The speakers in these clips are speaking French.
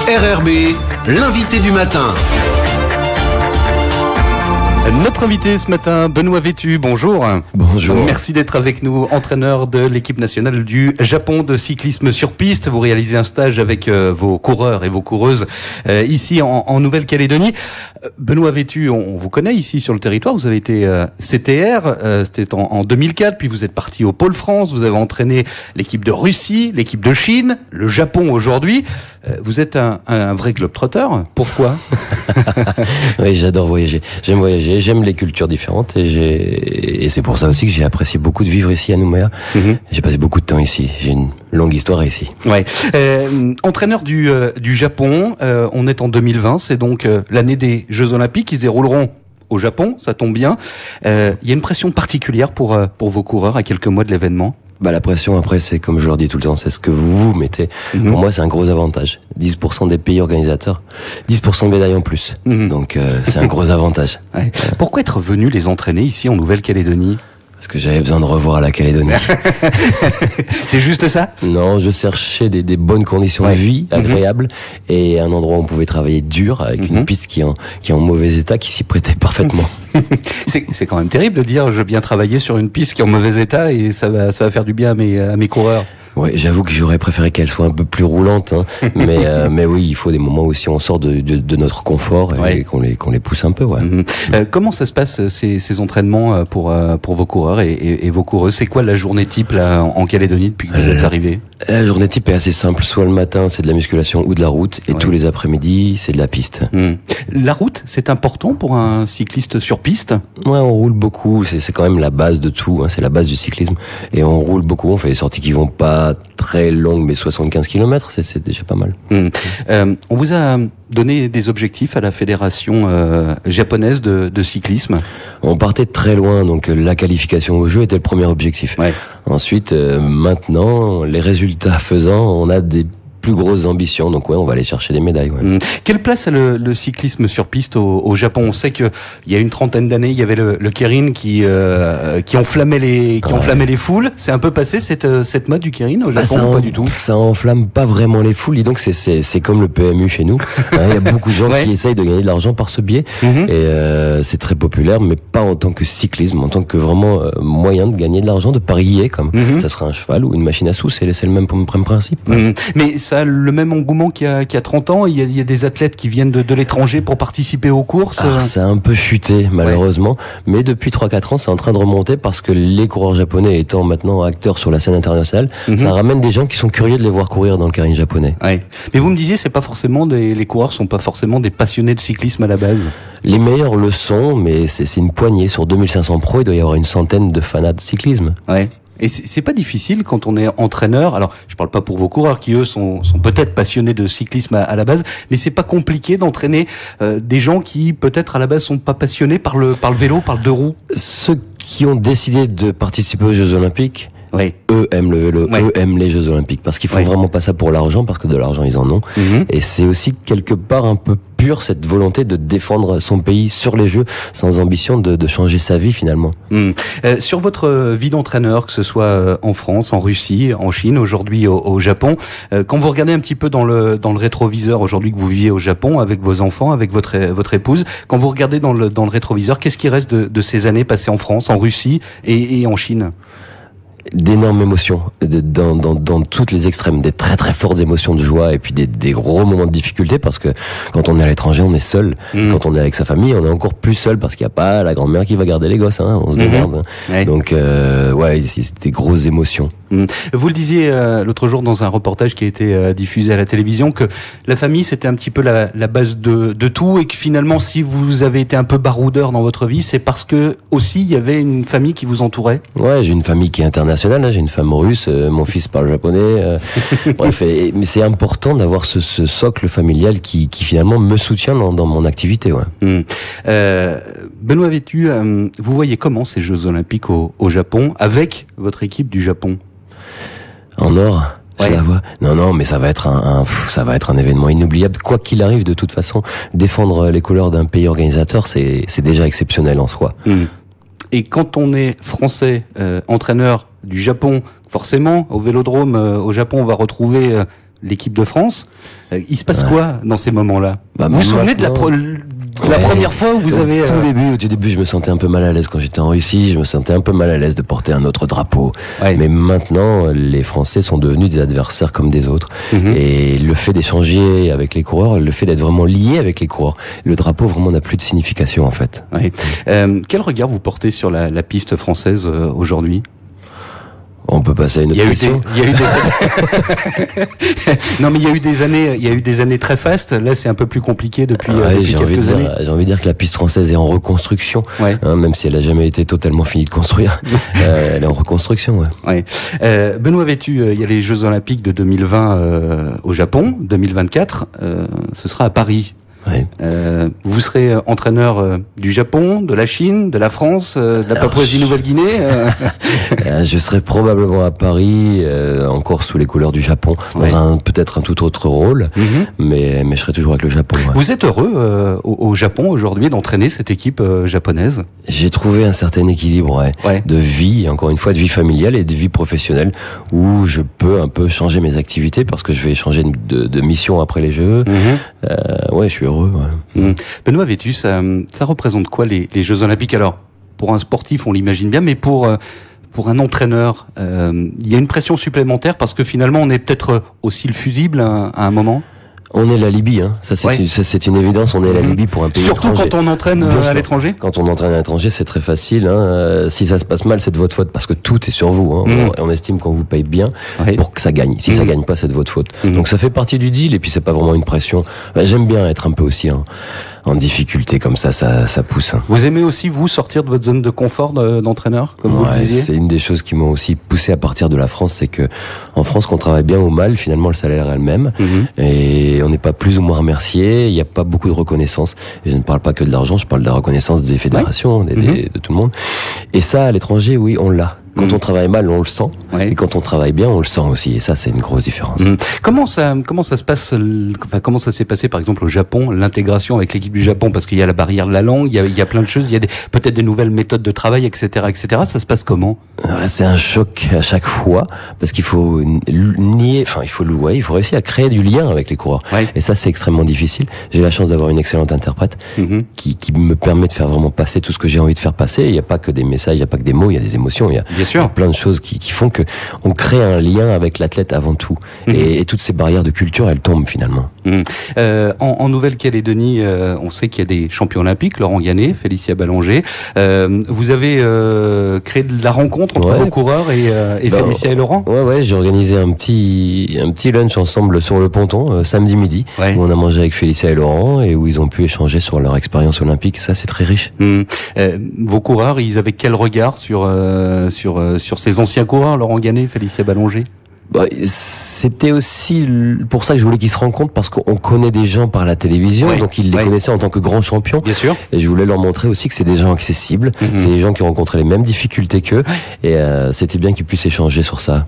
RRB, l'invité du matin. Notre invité ce matin, Benoît Vétu, bonjour. Bonjour. Merci d'être avec nous, entraîneur de l'équipe nationale du Japon de cyclisme sur piste. Vous réalisez un stage avec vos coureurs et vos coureuses ici en Nouvelle-Calédonie. Benoît Vétu, on vous connaît ici sur le territoire. Vous avez été CTR, c'était en 2004, puis vous êtes parti au Pôle France. Vous avez entraîné l'équipe de Russie, l'équipe de Chine, le Japon aujourd'hui. Vous êtes un vrai globe-trotter. Pourquoi? Oui, j'adore voyager. J'aime voyager. J'aime les cultures différentes et c'est pour ça aussi que j'ai apprécié beaucoup de vivre ici à Nouméa. J'ai passé beaucoup de temps ici. J'ai une longue histoire ici. Ouais. Entraîneur du Japon, on est en 2020, c'est donc l'année des Jeux Olympiques. Ils se dérouleront au Japon, ça tombe bien. Il y a une pression particulière pour vos coureurs à quelques mois de l'événement. Bah, la pression, après, c'est comme je leur dis tout le temps, c'est ce que vous mettez. Pour moi, c'est un gros avantage. 10% des pays organisateurs, 10% de médailles en plus. Donc, c'est un gros avantage. Ouais. Pourquoi être venu les entraîner ici en Nouvelle-Calédonie? Parce que j'avais besoin de revoir la Calédonie. C'est juste ça? Non, je cherchais des bonnes conditions de vie, agréables, et un endroit où on pouvait travailler dur, avec une piste qui est en mauvais état, qui s'y prêtait parfaitement. C'est quand même terrible de dire je viens travailler sur une piste qui est en mauvais état et ça va faire du bien à mes coureurs. Ouais, j'avoue que j'aurais préféré qu'elle soit un peu plus roulante, hein. mais oui, il faut des moments où si on sort de notre confort et qu'on les pousse un peu. Ouais. Comment ça se passe ces entraînements pour vos coureurs et vos coureuses? C'est quoi la journée type là en Calédonie depuis que vous êtes arrivés? La journée type est assez simple. Soit le matin, c'est de la musculation ou de la route, et tous les après-midi, c'est de la piste. La route, c'est important pour un cycliste sur piste? Ouais, on roule beaucoup. C'est quand même la base de tout. Hein. C'est la base du cyclisme, et on roule beaucoup. On fait des sorties qui vont pas très longues, mais 75 km, c'est déjà pas mal. On vous a donné des objectifs à la fédération japonaise de cyclisme? On partait de très loin, donc la qualification au jeu était le premier objectif. Ouais. Ensuite, maintenant, les résultats faisant, on a des plus grosses ambitions, donc ouais, on va aller chercher des médailles. Ouais. Quelle place a le cyclisme sur piste au Japon? On sait que il y a une trentaine d'années, il y avait le Keirin qui enflammait les foules. C'est un peu passé cette mode du Keirin au Japon, ou pas du tout? Ça enflamme pas vraiment les foules. Dis donc, c'est comme le PMU chez nous. Il y a beaucoup de gens qui essayent de gagner de l'argent par ce biais, et c'est très populaire, mais pas en tant que cyclisme, en tant que vraiment moyen de gagner de l'argent, de parier comme ça serait un cheval ou une machine à sous. C'est le même principe. Mais ça a le même engouement qu'il y a 30 ans. Il y a des athlètes qui viennent de l'étranger pour participer aux courses. Ça a un peu chuté, malheureusement. Mais depuis 3-4 ans, c'est en train de remonter parce que les coureurs japonais étant maintenant acteurs sur la scène internationale, ça ramène des gens qui sont curieux de les voir courir dans le Keirin japonais. Ouais. Mais vous me disiez, c'est pas forcément les coureurs sont pas forcément des passionnés de cyclisme à la base. Les meilleurs le sont, mais c'est une poignée. Sur 2500 pros, il doit y avoir une centaine de fanats de cyclisme. Ouais. Et c'est pas difficile quand on est entraîneur. Alors, je parle pas pour vos coureurs qui eux sont peut-être passionnés de cyclisme à la base, mais c'est pas compliqué d'entraîner des gens qui peut-être à la base sont pas passionnés par le vélo, par le deux roues. Ceux qui ont décidé de participer aux Jeux Olympiques, eux aiment le vélo, eux aiment les Jeux Olympiques, parce qu'ils font vraiment pas ça pour l'argent, parce que de l'argent ils en ont. Et c'est aussi quelque part un peu pur cette volonté de défendre son pays sur les Jeux, sans ambition de changer sa vie finalement. Sur votre vie d'entraîneur, que ce soit en France, en Russie, en Chine, aujourd'hui au Japon, quand vous regardez un petit peu dans le rétroviseur aujourd'hui que vous viviez au Japon avec vos enfants, avec votre épouse, quand vous regardez dans le rétroviseur, qu'est-ce qui reste de ces années passées en France, en Russie et en Chine? D'énormes émotions, dans toutes les extrêmes, des très très fortes émotions de joie et puis des gros moments de difficulté, parce que quand on est à l'étranger, on est seul. Quand on est avec sa famille, on est encore plus seul parce qu'il n'y a pas la grand-mère qui va garder les gosses, hein, on se démerde. Donc c'est des grosses émotions. Vous le disiez l'autre jour dans un reportage qui a été diffusé à la télévision, que la famille c'était un petit peu la base de tout, et que finalement si vous avez été un peu baroudeur dans votre vie, c'est parce que aussi il y avait une famille qui vous entourait. Ouais, j'ai une famille qui est internationale, j'ai une femme russe, mon fils parle japonais, bref, mais c'est important d'avoir ce socle familial qui finalement me soutient dans mon activité. Benoît Vétu, vous voyez comment ces Jeux Olympiques au Japon avec votre équipe du Japon? En or. Je la vois. Non, mais ça va être un événement inoubliable. Quoi qu'il arrive, de toute façon, défendre les couleurs d'un pays organisateur, c'est déjà exceptionnel en soi. Et quand on est français, entraîneur du Japon, forcément, au Vélodrome, au Japon, on va retrouver l'équipe de France. Il se passe quoi dans ces moments-là? Bah, vous vous souvenez de la première fois où vous avez... Au tout début, je me sentais un peu mal à l'aise quand j'étais en Russie. Je me sentais un peu mal à l'aise de porter un autre drapeau. Ouais. Mais maintenant, les Français sont devenus des adversaires comme des autres. Et le fait d'échanger avec les coureurs, le fait d'être vraiment lié avec les coureurs, le drapeau vraiment n'a plus de signification en fait. Ouais. Quel regard vous portez sur la piste française aujourd'hui? On peut passer à une autre question. Il y a eu des années... Non, mais il y a eu des années très fastes. Là, c'est un peu plus compliqué depuis quelques années. J'ai envie de dire que la piste française est en reconstruction, ouais. Même si elle a jamais été totalement finie de construire. Elle est en reconstruction, ouais. Ouais. Benoît Vétu, il y a les Jeux Olympiques de 2020 au Japon, 2024. Ce sera à Paris. Ouais. Vous serez entraîneur du Japon, de la Chine, de la France, de la Papouasie-Nouvelle-Guinée. Je serai probablement à Paris, encore sous les couleurs du Japon, dans peut-être un tout autre rôle, mais je serai toujours avec le Japon. Ouais. Vous êtes heureux au Japon aujourd'hui d'entraîner cette équipe japonaise? J'ai trouvé un certain équilibre de vie, encore une fois, de vie familiale et de vie professionnelle, où je peux un peu changer mes activités parce que je vais changer de mission après les Jeux. Je suis heureux. Ouais. Benoît Vétu, ça représente quoi les Jeux Olympiques? Alors, pour un sportif, on l'imagine bien, mais pour un entraîneur, il y a une pression supplémentaire parce que finalement, on est peut-être aussi le fusible à un moment. On est la Libye, hein. Ça c'est une évidence. On est la Libye pour un pays surtout étranger. Quand on entraîne à l'étranger. Quand on entraîne à l'étranger, c'est très facile. Hein. Si ça se passe mal, c'est de votre faute parce que tout est sur vous. Hein. On estime qu'on vous paye bien pour que ça gagne. Si ça gagne pas, c'est de votre faute. Donc ça fait partie du deal et puis c'est pas vraiment une pression. J'aime bien être un peu aussi en difficulté comme ça pousse. Hein. Vous aimez aussi vous sortir de votre zone de confort d'entraîneur, comme vous le disiez? C'est une des choses qui m'ont aussi poussé à partir de la France, c'est que en France, qu'on travaille bien ou mal, finalement le salaire est le même et on n'est pas plus ou moins remercié. Il n'y a pas beaucoup de reconnaissance. Et je ne parle pas que de l'argent, je parle de la reconnaissance des fédérations, de tout le monde. Et ça, à l'étranger, oui, on l'a. Quand on travaille mal, on le sent. Et quand on travaille bien, on le sent aussi. Et ça, c'est une grosse différence. Comment ça se passe, comment ça s'est passé, par exemple, au Japon, l'intégration avec l'équipe du Japon? Parce qu'il y a la barrière de la langue, il y a plein de choses, il y a peut-être des nouvelles méthodes de travail, etc., etc. Ça se passe comment? C'est un choc à chaque fois, parce qu'il faut il faut réussir à créer du lien avec les coureurs. Et ça, c'est extrêmement difficile. J'ai la chance d'avoir une excellente interprète qui me permet de faire vraiment passer tout ce que j'ai envie de faire passer. Il n'y a pas que des messages, il n'y a pas que des mots, il y a des émotions, il y a plein de choses qui font que on crée un lien avec l'athlète avant tout. Et toutes ces barrières de culture, elles tombent finalement. En Nouvelle-Calédonie, on sait qu'il y a des champions olympiques, Laurent Gannet, Félicia Ballanger. Vous avez créé de la rencontre entre vos coureurs et Félicia et Laurent? Ouais, j'ai organisé un petit lunch ensemble sur le ponton samedi midi, où on a mangé avec Félicia et Laurent et où ils ont pu échanger sur leur expérience olympique. Ça, c'est très riche. Vos coureurs, ils avaient quel regard sur ces anciens coureurs, Laurent Gannet, Félicia Ballanger? C'était aussi pour ça que je voulais qu'ils se rencontrent, parce qu'on connaît des gens par la télévision, donc ils les connaissaient en tant que grands champions. Bien sûr. Et je voulais leur montrer aussi que c'est des gens accessibles, c'est des gens qui ont rencontré les mêmes difficultés qu'eux, et c'était bien qu'ils puissent échanger sur ça.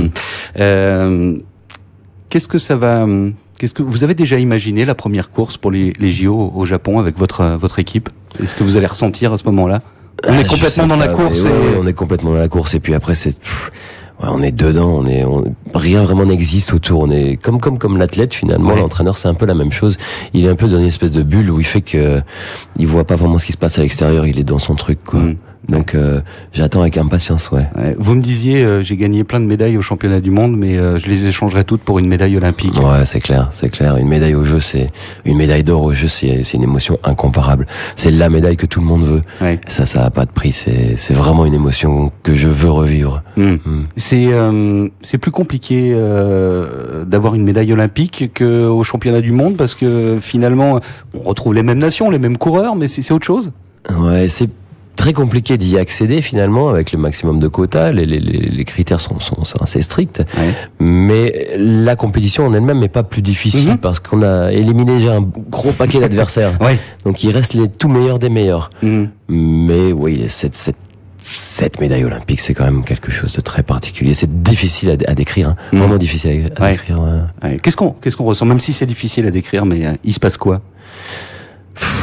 Qu'est-ce que vous avez déjà imaginé la première course pour les JO au Japon avec votre équipe? Est-ce que vous allez ressentir à ce moment-là? On est complètement dans la course. On est complètement dans la course, et puis après on est dedans, rien vraiment n'existe autour. On est comme l'athlète finalement. L'entraîneur, c'est un peu la même chose. Il est un peu dans une espèce de bulle où il fait que il voit pas vraiment ce qui se passe à l'extérieur. Il est dans son truc, quoi. Donc j'attends avec impatience. Vous me disiez, j'ai gagné plein de médailles au championnat du monde, mais je les échangerai toutes pour une médaille olympique. Ouais, c'est clair. Une médaille au jeu, une médaille d'or au jeu, c'est une émotion incomparable. C'est la médaille que tout le monde veut. Ça a pas de prix. C'est vraiment une émotion que je veux revivre. C'est plus compliqué d'avoir une médaille olympique qu'au championnat du monde, parce que finalement, on retrouve les mêmes nations, les mêmes coureurs, mais c'est autre chose. Ouais, c'est très compliqué d'y accéder finalement avec le maximum de quotas. Les critères sont assez stricts, mais la compétition en elle-même n'est pas plus difficile parce qu'on a éliminé déjà un gros paquet d'adversaires. Donc il reste les tout meilleurs des meilleurs. Mais oui, cette médaille olympique, c'est quand même quelque chose de très particulier. C'est difficile à décrire, vraiment difficile à décrire. Qu'est-ce qu'on ressent, même si c'est difficile à décrire, mais il se passe quoi?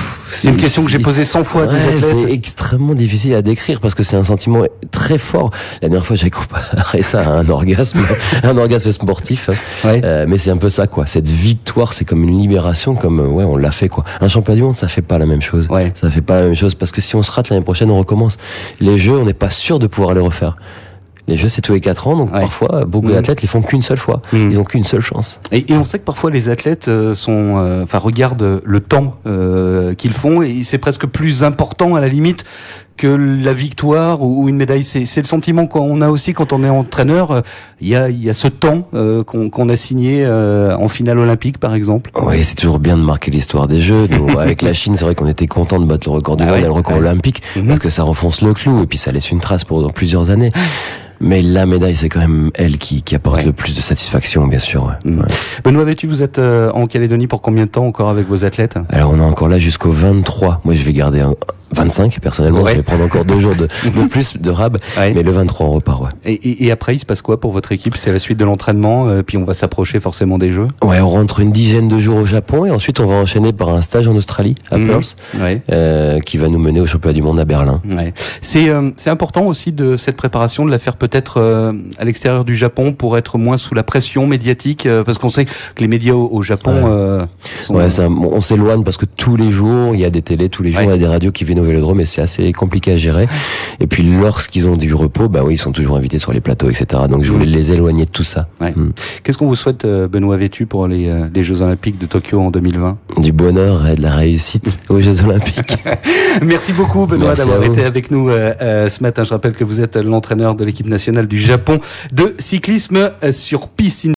C'est une question que j'ai posée 100 fois à des athlètes. C'est extrêmement difficile à décrire parce que c'est un sentiment très fort. La dernière fois, j'avais comparé ça à un orgasme sportif. Ouais. Mais c'est un peu ça, quoi. Cette victoire, c'est comme une libération, comme ouais, on l'a fait, quoi. Un championnat du monde, ça fait pas la même chose. Ouais. Ça fait pas la même chose parce que si on se rate l'année prochaine, on recommence. Les Jeux, on n'est pas sûr de pouvoir les refaire. Les Jeux, c'est tous les 4 ans, donc parfois, beaucoup d'athlètes les font qu'une seule fois. Ils ont qu'une seule chance. Et on sait que parfois les athlètes regardent le temps qu'ils font et c'est presque plus important à la limite que la victoire ou une médaille. C'est le sentiment qu'on a aussi quand on est entraîneur. Il y a ce temps qu'on a signé en finale olympique, par exemple. Oui, c'est toujours bien de marquer l'histoire des Jeux. Nous, avec la Chine, c'est vrai qu'on était content de battre le record du monde et le record olympique parce que ça renfonce le clou et puis ça laisse une trace pour plusieurs années. Mais la médaille, c'est quand même elle qui apporte le plus de satisfaction, bien sûr. Ouais. Benoît Vétu, vous êtes en Calédonie pour combien de temps encore avec vos athlètes? Alors, on est encore là jusqu'au 23. Moi, je vais garder 25, personnellement. Je vais prendre encore 2 jours de plus de rab. Mais le 23, on repart, Et après, il se passe quoi pour votre équipe? C'est la suite de l'entraînement, puis on va s'approcher forcément des Jeux? Ouais, on rentre une dizaine de jours au Japon, et ensuite, on va enchaîner par un stage en Australie, à Perth, qui va nous mener au championnat du monde à Berlin. C'est important aussi de cette préparation, de la faire peut-être à l'extérieur du Japon pour être moins sous la pression médiatique, parce qu'on sait que les médias au Japon on s'éloigne parce que tous les jours il y a des télés, tous les jours il y a des radios qui viennent au Vélodrome et c'est assez compliqué à gérer. Et puis lorsqu'ils ont du repos, ils sont toujours invités sur les plateaux, etc. Donc je voulais les éloigner de tout ça. Qu'est-ce qu'on vous souhaite, Benoît Vétu, pour les Jeux Olympiques de Tokyo en 2020? Du bonheur et de la réussite aux Jeux Olympiques. Merci beaucoup, Benoît, d'avoir été avec nous ce matin. Je rappelle que vous êtes l'entraîneur de l'équipe nationale du Japon de cyclisme sur piste.